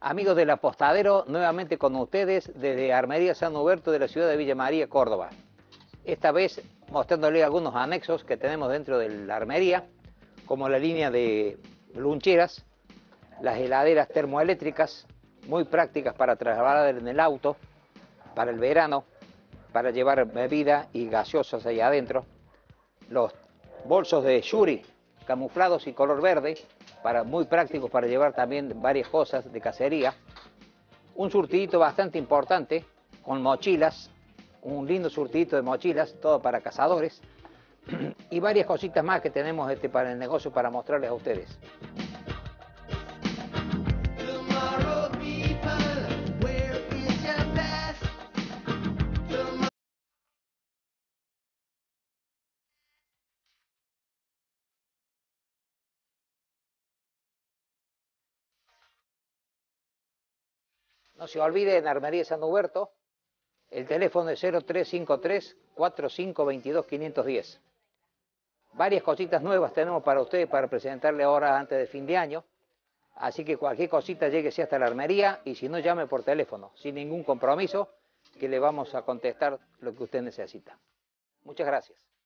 Amigos del Apostadero, nuevamente con ustedes desde Armería San Huberto de la ciudad de Villa María, Córdoba. Esta vez mostrándole algunos anexos que tenemos dentro de la armería, como la línea de luncheras, las heladeras termoeléctricas, muy prácticas para trasladar en el auto, para el verano, para llevar bebida y gaseosas ahí adentro, los bolsos de Yuri, camuflados y color verde, muy prácticos para llevar también varias cosas de cacería. Un surtidito bastante importante con mochilas, un lindo surtidito de mochilas, todo para cazadores. Y varias cositas más que tenemos para el negocio para mostrarles a ustedes. No se olvide, en Armería San Huberto, el teléfono es 0353-4522-510. Varias cositas nuevas tenemos para ustedes para presentarle ahora antes de fin de año. Así que cualquier cosita lléguese hasta la armería y si no, llame por teléfono, sin ningún compromiso, que le vamos a contestar lo que usted necesita. Muchas gracias.